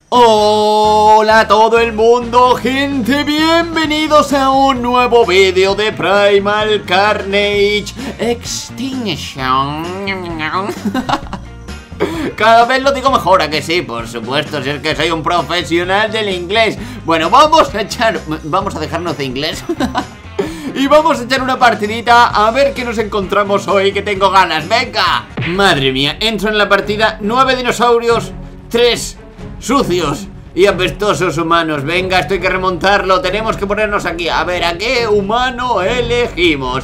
Hola a todo el mundo, gente, bienvenidos a un nuevo vídeo de Primal Carnage Extinction. Cada vez lo digo mejor, ¿a que sí? Por supuesto, si es que soy un profesional del inglés. Bueno, vamos a dejarnos de inglés y vamos a echar una partidita a ver qué nos encontramos hoy, que tengo ganas. ¡Venga! Madre mía, entro en la partida, 9 dinosaurios, 3 sucios y apestosos humanos. Venga, esto hay que remontarlo. Tenemos que ponernos aquí. A ver, ¿a qué humano elegimos?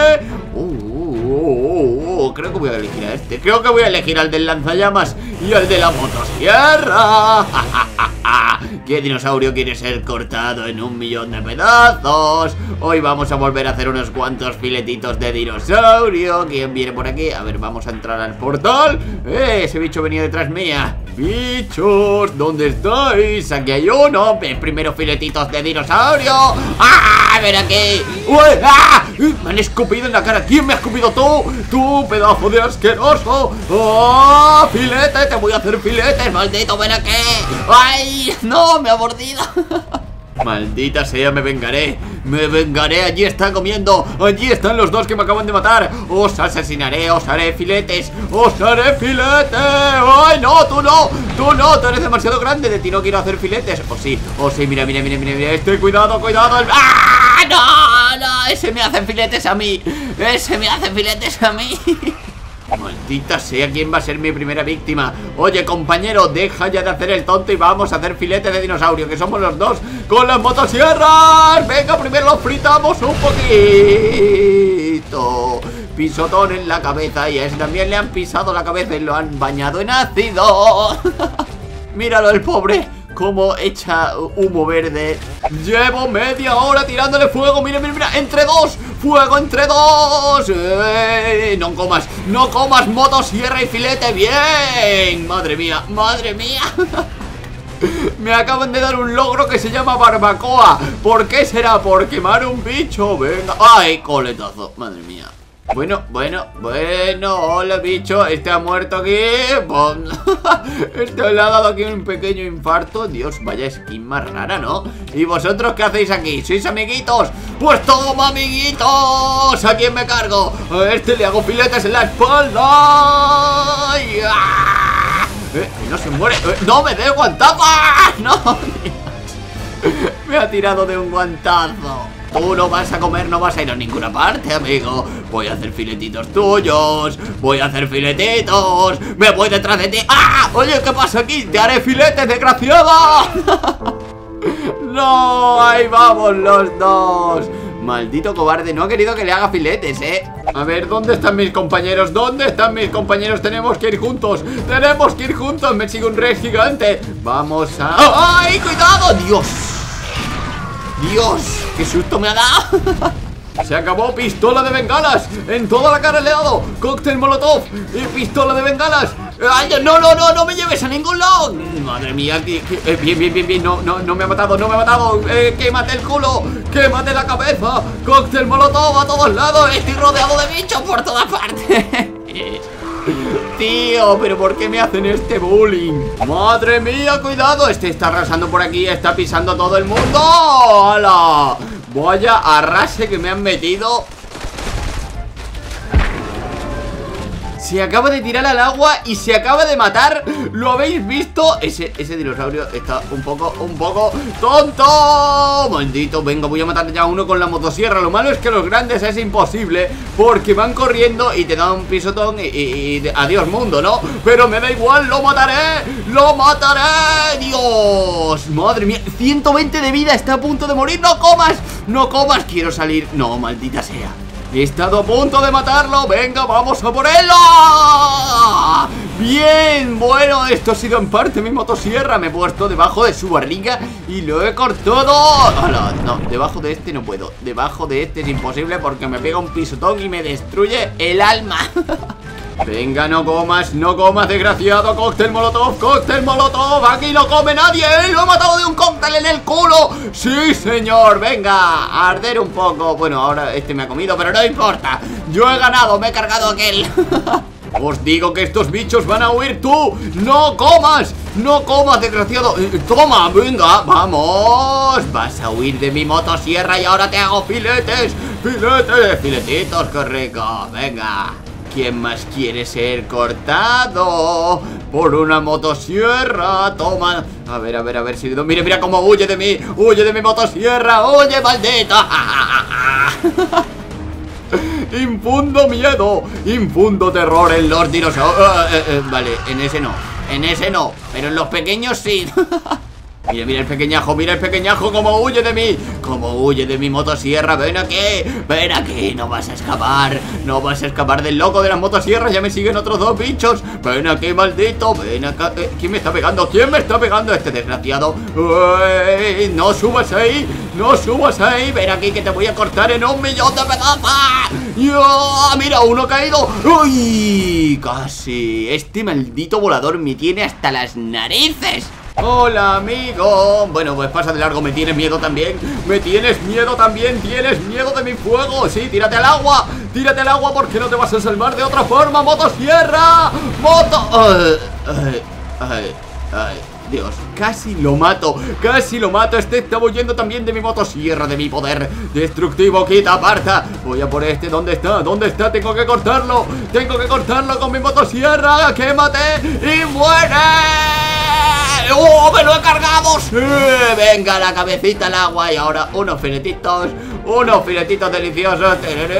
Creo que voy a elegir a este. Creo que voy a elegir al del lanzallamas y al de la motosierra. ¿Qué dinosaurio quiere ser cortado en 1.000.000 de pedazos? Hoy vamos a volver a hacer unos cuantos filetitos de dinosaurio. ¿Quién viene por aquí? A ver, vamos a entrar al portal. Ese bicho venía detrás mía. Bichos, ¿dónde estáis? Aquí hay uno. Primero filetitos de dinosaurio. ¡Ah! ¡Ven aquí! ¡Uy! ¡Ah! Me han escupido en la cara. ¿Quién me ha escupido? ¡Tú, pedazo de asqueroso! ¡Oh! ¡Filete! ¡Te voy a hacer filetes, maldito! ¡Ven aquí! ¡Ay! ¡No! ¡Me ha mordido! Maldita sea, me vengaré. Me vengaré, allí está comiendo. Allí están los dos que me acaban de matar. Os asesinaré, os haré filetes. Os haré filetes. ¡Ay, no! ¡Tú no! ¡Tú no! ¡Tú eres demasiado grande! De ti no quiero hacer filetes. ¡Oh, sí! ¡Oh, sí! Mira, mira, mira, mira, mira. Cuidado, cuidado. ¡Ah! ¡No! ¡No! Ese me hace filetes a mí. Ese me hace filetes a mí. Maldita sea, ¿quién va a ser mi primera víctima? Oye, compañero, deja ya de hacer el tonto y vamos a hacer filetes de dinosaurio, que somos los dos con las motosierras. Venga, primero los fritamos un poquito. Pisotón en la cabeza, y a ese también le han pisado la cabeza y lo han bañado en ácido. Míralo, el pobre, como echa humo verde. Llevo media hora tirándole fuego. Mira, mira, mira, entre dos. Fuego entre dos. No comas motosierra y filete. Bien. Madre mía, madre mía. Me acaban de dar un logro que se llama barbacoa. ¿Por qué será? Por quemar un bicho. Venga. Ay, coletazo. Madre mía. Bueno, hola bicho, este ha muerto aquí. Este le ha dado aquí un pequeño infarto. Dios, vaya skin más rara, ¿no? ¿Y vosotros qué hacéis aquí? ¿Sois amiguitos? Pues toma, amiguitos. ¿A quién me cargo? A este le hago filetes en la espalda. No se muere. No me dé guantazo. No, Dios. Me ha tirado de un guantazo. Tú no vas a comer, no vas a ir a ninguna parte, amigo. Voy a hacer filetitos tuyos. Voy a hacer filetitos. Me voy detrás de ti. ¡Ah! Oye, ¿qué pasa aquí? Te haré filetes, desgraciado. No, ahí vamos los dos. Maldito cobarde, no ha querido que le haga filetes, A ver, ¿dónde están mis compañeros? ¿Dónde están mis compañeros? Tenemos que ir juntos. Tenemos que ir juntos. Me sigue un rey gigante. Vamos a... ¡Ay, cuidado! ¡Dios! ¡Dios! ¡Qué susto me ha dado! Se acabó. Pistola de bengalas. En toda la cara le he dado. Cóctel molotov y pistola de bengalas. ¡Ay, no me lleves a ningún lado! Madre mía, bien. No me ha matado, no me ha matado. Quémate el culo, quémate la cabeza. Cóctel molotov a todos lados. Estoy rodeado de bichos por todas partes. Tío, pero ¿por qué me hacen este bullying? Madre mía, cuidado. Este está arrasando por aquí, está pisando a todo el mundo. ¡Hala! Vaya arrase que me han metido. Se acaba de tirar al agua y se acaba de matar. ¿Lo habéis visto? Ese dinosaurio está un poco tonto. Maldito, venga, voy a matar ya a uno con la motosierra. Lo malo es que los grandes es imposible, porque van corriendo y te dan un pisotón y adiós mundo, ¿no? Pero me da igual, lo mataré. ¡Lo mataré! ¡Dios! Madre mía, 120 de vida, está a punto de morir. ¡No comas! ¡No comas! Quiero salir. No, maldita sea. He estado a punto de matarlo. Venga, vamos a por él. ¡Oh! Bien, bueno, esto ha sido en parte mi motosierra. Me he puesto debajo de su barriga y lo he cortado. ¡Hala! No, debajo de este no puedo. Debajo de este es imposible porque me pega un pisotón y me destruye el alma. Venga, no comas, desgraciado. Cóctel molotov, aquí no come nadie. Lo he matado de un cóctel en el culo. Sí, señor, venga, a arder un poco. Bueno, ahora este me ha comido, pero no importa. Yo he ganado, me he cargado a aquel. Os digo que estos bichos van a huir. ¡Tú! ¡No comas! ¡No comas, desgraciado! ¡Toma! ¡Venga! ¡Vamos! Vas a huir de mi motosierra y ahora te hago filetes. ¡Filetes! ¡Filetitos! ¡Qué rico! ¡Venga! ¿Quién más quiere ser cortado por una motosierra? Toma. A ver si... Mira, mira cómo huye de mí. Huye de mi motosierra. ¡Huye, maldito! Infundo miedo. Infundo terror en los dinosaurios. Vale, en ese no. En ese no. Pero en los pequeños sí. Mira, mira el pequeñajo cómo huye de mí. Cómo huye de mi motosierra. Ven aquí, no vas a escapar. No vas a escapar del loco de las motosierras. Ya me siguen otros dos bichos. Ven aquí, maldito, ven acá. ¿Quién me está pegando? ¿Quién me está pegando? Este desgraciado. No subas ahí. No subas ahí. Ven aquí que te voy a cortar en 1.000.000 de pedazos. Mira, uno caído. Uy, casi. Este maldito volador me tiene hasta las narices. Hola, amigo. Bueno, pues pasa de largo. ¿Me tienes miedo también? ¿Me tienes miedo también? ¿Tienes miedo de mi fuego? Sí, tírate al agua. Tírate al agua porque no te vas a salvar de otra forma. ¡Motosierra! Dios, casi lo mato. Casi lo mato. Este está huyendo también de mi motosierra, de mi poder destructivo. Quita, aparta. Voy a por este. ¿Dónde está? ¿Dónde está? Tengo que cortarlo. Tengo que cortarlo con mi motosierra. ¡Quémate! ¡Y muere! ¡Oh, me lo he cargado! ¡Sí! Venga, la cabecita al agua. Y ahora unos filetitos deliciosos.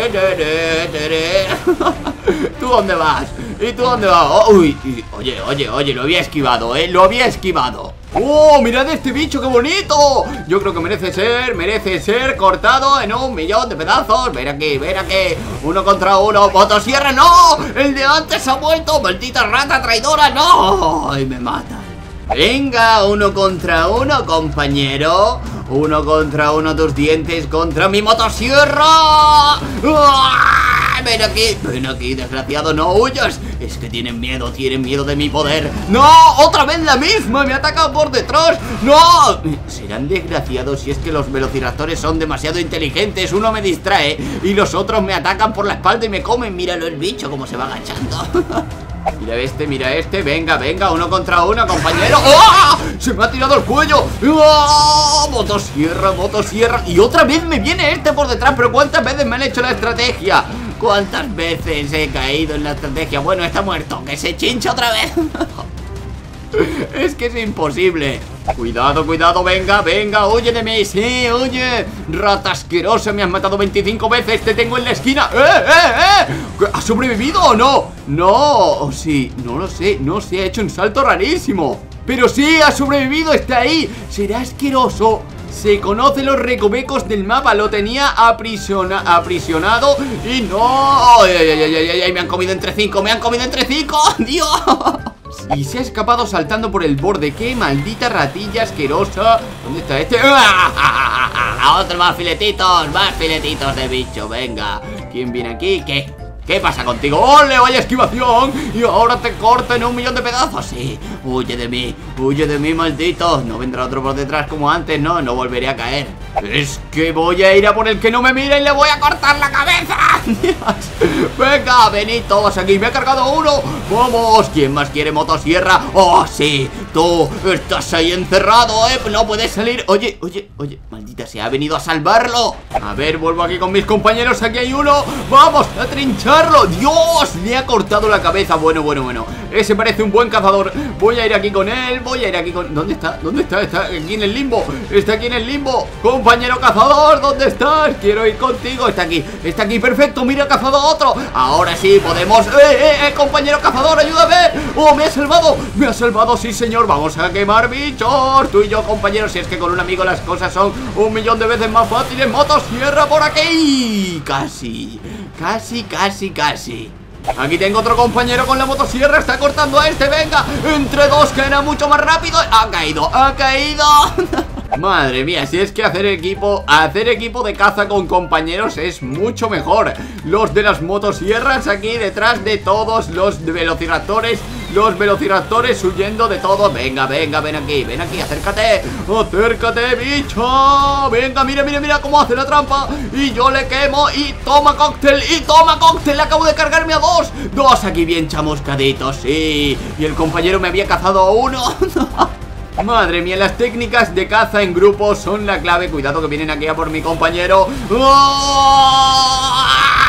¿Tú dónde vas? ¿Y tú dónde vas? Uy, oye, lo había esquivado, lo había esquivado. ¡Oh, mirad este bicho, qué bonito! Yo creo que merece ser cortado en 1.000.000 de pedazos. Ven aquí, uno contra uno. ¡Motosierra, no! El de antes ha vuelto, maldita rata traidora, no. ¡Ay, me mata! Venga, uno contra uno, compañero. Uno contra uno, tus dientes contra mi motosierra. Ven aquí, desgraciado, no huyas. Es que tienen miedo de mi poder. ¡No! ¡Otra vez la misma! ¡Me atacan por detrás! ¡No! Serán desgraciados si es que los velociraptores son demasiado inteligentes. Uno me distrae y los otros me atacan por la espalda y me comen. Míralo el bicho cómo se va agachando. Mira este, venga, uno contra uno, compañero. ¡Oh! Se me ha tirado el cuello. ¡Oh! Motosierra. Y otra vez me viene este por detrás. Pero ¿cuántas veces me han hecho la estrategia? ¿Cuántas veces he caído en la estrategia? Bueno, está muerto, que se chincha otra vez. Es que es imposible. Cuidado, venga, huye de mí. Sí, huye. Rata asquerosa, me has matado 25 veces. Te tengo en la esquina. ¿Has sobrevivido o no? No, sí, no lo sé. No sé, ha hecho un salto rarísimo. Pero sí, ha sobrevivido, está ahí. Será asqueroso. Se conoce los recovecos del mapa. Lo tenía aprisionado. Y no. Ay, me han comido entre 5. Dios. Y se ha escapado saltando por el borde. ¡Qué maldita ratilla asquerosa! ¿Dónde está este? Otro más filetitos de bicho. Venga, ¿quién viene aquí? ¿Qué pasa contigo? ¡Ole, vaya esquivación! Y ahora te corto en 1.000.000 de pedazos. Sí, huye de mí, maldito. No vendrá otro por detrás como antes, no volveré a caer. Es que voy a ir a por el que no me mira y le voy a cortar la cabeza. Venga, venid todos aquí. Me ha cargado uno. Vamos, ¿quién más quiere motosierra? ¡Oh, sí! Tú estás ahí encerrado, no puedes salir. Oye, maldita sea, ha venido a salvarlo. A ver, vuelvo aquí con mis compañeros. Aquí hay uno. ¡Vamos a trincharlo! ¡Dios! Le ha cortado la cabeza. Bueno. Ese parece un buen cazador. Voy a ir aquí con él. ¿Dónde está? Está aquí en el limbo. Compañero cazador, ¿dónde estás? Quiero ir contigo. Está aquí, perfecto. Mira, ha cazado a otro. Ahora sí podemos. Compañero cazador, ayúdame. ¡Oh, me ha salvado, sí señor! Vamos a quemar bichos. Tú y yo, compañeros. Si es que con un amigo las cosas son 1.000.000 de veces más fáciles. Motosierra por aquí. Casi. Aquí tengo otro compañero con la motosierra. Está cortando a este, venga. Entre dos, que era mucho más rápido. Ha caído. Madre mía, si es que hacer equipo de caza con compañeros es mucho mejor. Los de las motosierras aquí detrás de todos los velociraptores. Los velociraptores huyendo de todo. Venga, ven aquí, acércate, bicho. Venga, mira cómo hace la trampa. Y yo le quemo y toma cóctel, acabo de cargarme a dos Todos aquí bien chamuscaditos, sí. Y el compañero me había cazado a uno. Madre mía, las técnicas de caza en grupo son la clave. Cuidado que vienen aquí a por mi compañero. ¡Oh!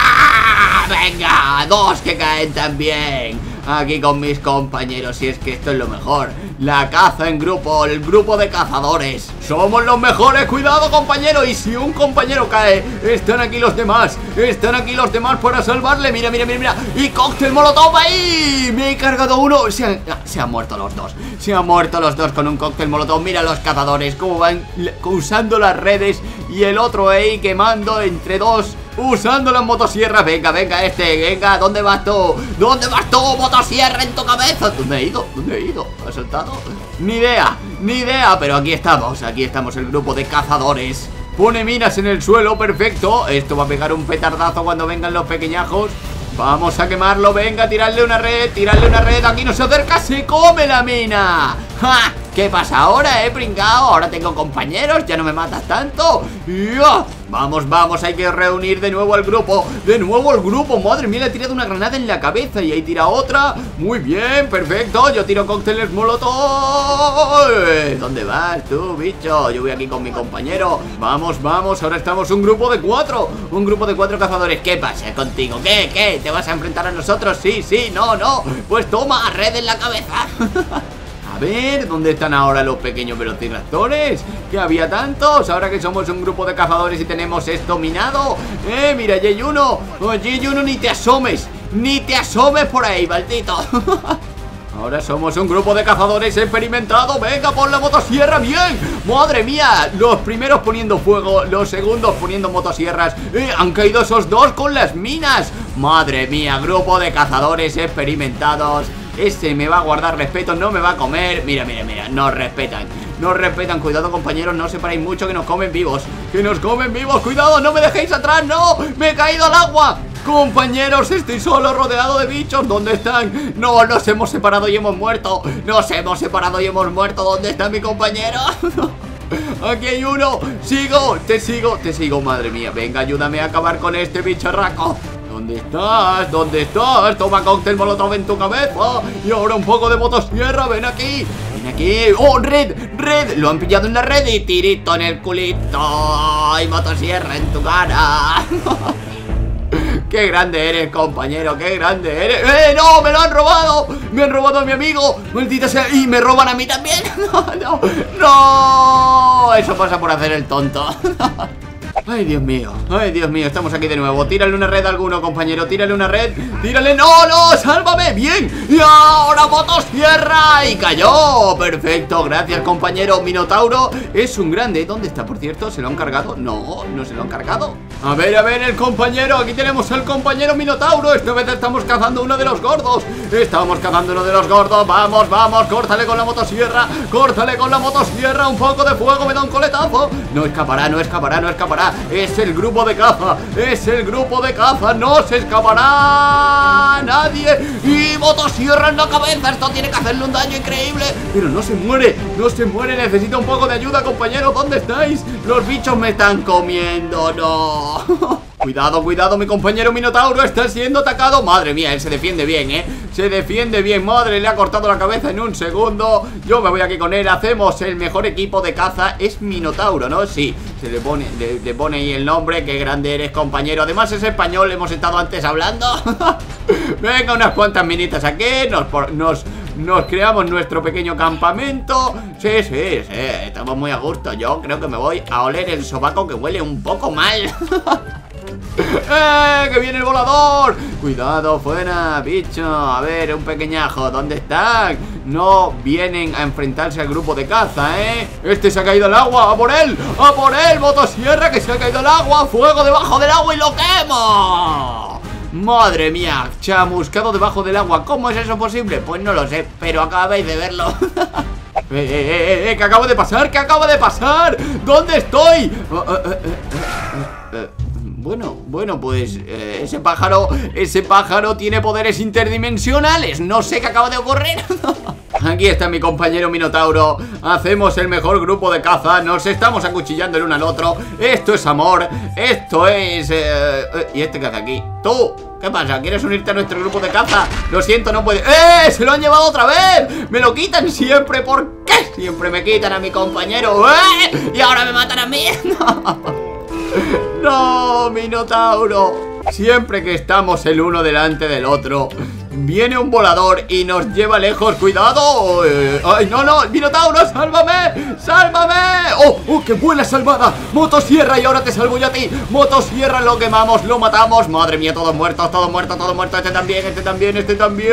Venga, dos que caen también. Aquí con mis compañeros, y es que esto es lo mejor. La caza en grupo, el grupo de cazadores. Somos los mejores, cuidado compañero. Y si un compañero cae, están aquí los demás. Están aquí los demás para salvarle. Mira, mira, mira, mira. Y cóctel molotov ahí. Me he cargado uno. Se han muerto los dos. Se han muerto los dos con un cóctel molotov. Mira los cazadores cómo van usando las redes. Y el otro ahí quemando entre dos, usando las motosierras. Venga, venga, venga, ¿dónde vas tú? ¿Dónde vas tú? Motosierra en tu cabeza. ¿Dónde he ido? ¿Dónde he ido? ¿Has saltado? Ni idea, pero aquí estamos, el grupo de cazadores. Pone minas en el suelo, perfecto. Esto va a pegar un petardazo cuando vengan los pequeñajos. Vamos a quemarlo, venga, tirarle una red, aquí no se acerca, se come la mina. ¡Ja! ¿Qué pasa ahora, pringao? Ahora tengo compañeros, ya no me matas tanto. ¡Ya! Vamos, vamos, hay que reunir de nuevo al grupo. Madre mía, le he tirado una granada en la cabeza. Y ahí tira otra, muy bien, perfecto. Yo tiro cócteles molotov. ¿Dónde vas tú, bicho? Yo voy aquí con mi compañero. Vamos, vamos, ahora estamos un grupo de 4. Un grupo de 4 cazadores. ¿Qué pasa contigo? ¿Qué? ¿Te vas a enfrentar a nosotros? Sí, no. Pues toma, red en la cabeza. A ver, ¿dónde están ahora los pequeños velociraptores? Que había tantos, ahora que somos un grupo de cazadores y tenemos esto minado. Mira, allí hay uno. Allí hay uno, ni te asomes por ahí, maldito. Ahora somos un grupo de cazadores experimentados. Venga, por la motosierra, bien. Madre mía, los primeros poniendo fuego, los segundos poniendo motosierras. Han caído esos dos con las minas. Madre mía, grupo de cazadores experimentados. Ese me va a guardar respeto, no me va a comer. Mira, nos respetan, cuidado compañeros, no os separéis mucho que nos comen vivos. Cuidado, no me dejéis atrás, no, me he caído al agua. Compañeros, estoy solo rodeado de bichos. ¿Dónde están? No, nos hemos separado y hemos muerto. ¿Dónde está mi compañero? Aquí hay uno. Te sigo, madre mía. Venga, ayúdame a acabar con este bicharraco. ¿Dónde estás? Toma cóctel molotov en tu cabeza. Y ahora un poco de motosierra, ven aquí. ¡Oh, red! Lo han pillado en la red y tirito en el culito. Y motosierra en tu cara. ¡Qué grande eres, compañero! ¡Qué grande eres! ¡No! ¡Me lo han robado! ¡Me han robado a mi amigo! ¡Maldita sea! ¡Y me roban a mí también! ¡No! Eso pasa por hacer el tonto. Ay, Dios mío, estamos aquí de nuevo. Tírale una red a alguno, compañero, tírale una red. Tírale, no, sálvame, bien. Y ahora motosierra. Y cayó, perfecto, gracias compañero. Minotauro es un grande. ¿Dónde está, por cierto? ¿Se lo han cargado? No se lo han cargado. A ver, el compañero, aquí tenemos al compañero Minotauro. Esta vez estamos cazando uno de los gordos. Vamos, córtale con la motosierra. Un poco de fuego, me da un coletazo. No escapará. Es el grupo de caza, no se escapará nadie. Y motosierra en la cabeza, esto tiene que hacerle un daño increíble. Pero no se muere, necesita un poco de ayuda, compañero. ¿Dónde estáis? Los bichos me están comiendo, no. Cuidado, mi compañero Minotauro está siendo atacado. Madre mía, él se defiende bien, madre, le ha cortado la cabeza en un segundo. Yo me voy aquí con él, hacemos el mejor equipo de caza. Es Minotauro, ¿no? Sí, se le pone ahí el nombre. Qué grande eres, compañero. Además es español, hemos estado antes hablando. Venga, unas cuantas minitas aquí. Nos creamos nuestro pequeño campamento. Sí, estamos muy a gusto. Yo creo que me voy a oler el sobaco, que huele un poco mal. ¡Que viene el volador! Cuidado, fuera, bicho. A ver, un pequeñajo, ¿dónde están? No vienen a enfrentarse al grupo de caza, Este se ha caído al agua, ¡a por él! Motosierra, que se ha caído al agua. Fuego debajo del agua y lo quemo. Madre mía, chamuscado debajo del agua. ¿Cómo es eso posible? Pues no lo sé, pero acabáis de verlo. ¿Qué acaba de pasar? ¿Dónde estoy? Bueno, pues ese pájaro tiene poderes interdimensionales. No sé qué acaba de ocurrir. Aquí está mi compañero Minotauro. Hacemos el mejor grupo de caza. Nos estamos acuchillando el uno al otro. Esto es amor. Esto es... ¿Y este qué hace aquí? ¡Tú! ¿Qué pasa? ¿Quieres unirte a nuestro grupo de caza? Lo siento, no puede... ¡Se lo han llevado otra vez! ¡Me lo quitan siempre! ¿Por qué? Siempre me quitan a mi compañero. Y ahora me matan a mí. No, Minotauro. Siempre que estamos el uno delante del otro, viene un volador y nos lleva lejos. ¡Cuidado! ¡Ay, no, no! ¡Minotauro, sálvame! ¡Sálvame! ¡Oh, qué buena salvada! ¡Motosierra! Y ahora te salvo yo a ti. Motosierra, lo quemamos, lo matamos. Madre mía, todos muertos, todos muertos, todos muertos. Este también, este también, este también.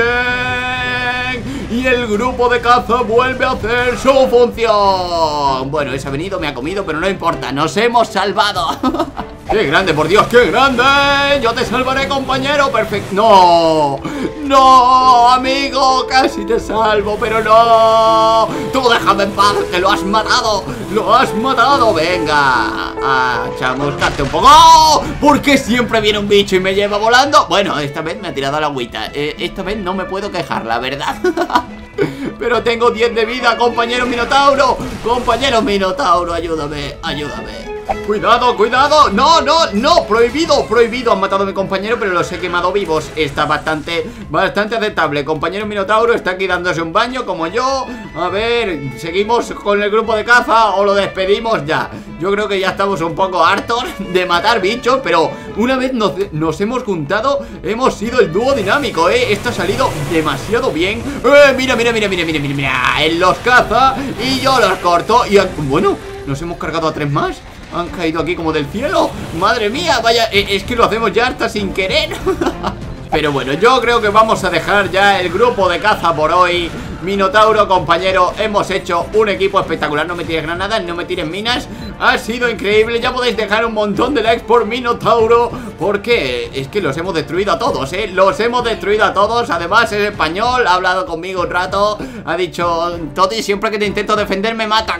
Y el grupo de caza vuelve a hacer su función. Bueno, ese ha venido, me ha comido, pero no importa, nos hemos salvado. ¡Qué grande, por Dios, qué grande! Yo te salvaré, compañero, perfecto. ¡No! ¡No, amigo! Casi te salvo, pero no. Tú déjame en paz, que lo has matado. ¡Lo has matado! Venga, a chamuscarte un poco. ¡Oh! ¿Por qué siempre viene un bicho y me lleva volando? Bueno, esta vez me ha tirado a la agüita. Esta vez no me puedo quejar, la verdad. Pero tengo 10 de vida, compañero Minotauro. Compañero Minotauro, ayúdame, ayúdame. Cuidado, cuidado. No, no, no, prohibido, prohibido. Han matado a mi compañero, pero los he quemado vivos. Está bastante aceptable. Compañero Minotauro está aquí dándose un baño como yo. A ver, ¿seguimos con el grupo de caza o lo despedimos ya? Yo creo que ya estamos un poco hartos de matar bichos, pero una vez nos hemos juntado, hemos sido el dúo dinámico, Esto ha salido demasiado bien. Mira, mira, mira, mira, mira, mira, mira. Él los caza y yo los corto. Y bueno, nos hemos cargado a 3 más. Han caído aquí como del cielo. Madre mía, vaya, es que lo hacemos ya hasta sin querer. Pero bueno, yo creo que vamos a dejar ya el grupo de caza por hoy. Minotauro, compañero, hemos hecho un equipo espectacular. No me tires granadas, no me tires minas. Ha sido increíble, ya podéis dejar un montón de likes por Minotauro, porque es que los hemos destruido a todos, los hemos destruido a todos. Además es español, ha hablado conmigo un rato. Ha dicho, Toti, siempre que te intento defender me matan.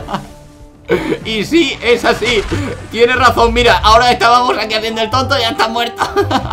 Y sí, es así. Tienes razón, mira, ahora estábamos aquí haciendo el tonto y ya está muerto.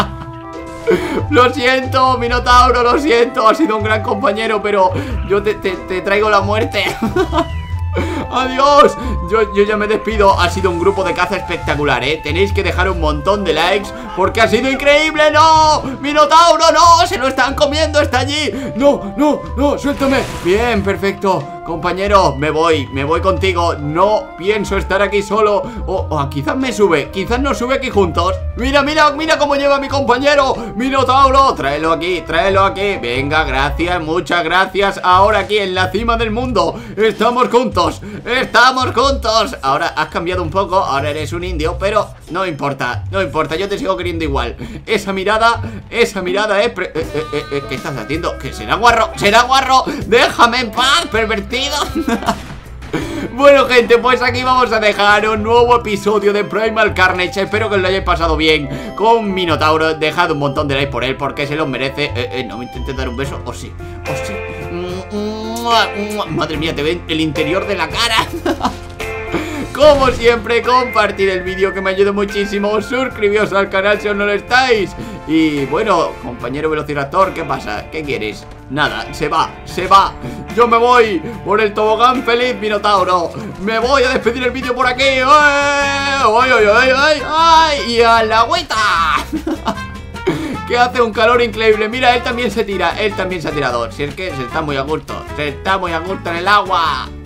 Lo siento, Minotauro, lo siento. Has sido un gran compañero, pero yo te traigo la muerte. Adiós. Yo ya me despido. Ha sido un grupo de caza espectacular, Tenéis que dejar un montón de likes porque ha sido increíble. ¡No! ¡Minotauro, no! ¡Se lo están comiendo! ¡Está allí! ¡No, no, no! ¡Suéltame! Bien, perfecto. Compañero, me voy contigo. No pienso estar aquí solo. Quizás me sube, quizás nos sube aquí juntos. Mira, mira, mira cómo lleva mi compañero Minotauro, tráelo aquí, tráelo aquí. Venga, gracias, muchas gracias. Ahora aquí en la cima del mundo estamos juntos, estamos juntos. Ahora has cambiado un poco, ahora eres un indio, pero no importa, no importa, yo te sigo queriendo igual. Esa mirada es... ¿qué estás haciendo? ¿Que será guarro? ¿Será guarro? Déjame en paz, pervertido. Bueno, gente, pues aquí vamos a dejar un nuevo episodio de Primal Carnage. Espero que os lo hayáis pasado bien con Minotauro. Dejad un montón de likes por él porque se los merece. No me intentes dar un beso, o sí, o sí. Madre mía, te ven el interior de la cara. Como siempre, compartid el vídeo que me ayuda muchísimo. Suscribíos al canal si aún no lo estáis. Y bueno, compañero Velociraptor, ¿qué pasa? ¿Qué quieres? Nada, se va, se va. Yo me voy por el tobogán feliz, Minotauro. Me voy a despedir el vídeo por aquí. ¡Ay, ay, ay, ay, ay! ¡Y a la agüita! Que hace un calor increíble. Mira, él también se tira, él también se ha tirado. Si es que se está muy a gusto, se está muy a gusto en el agua.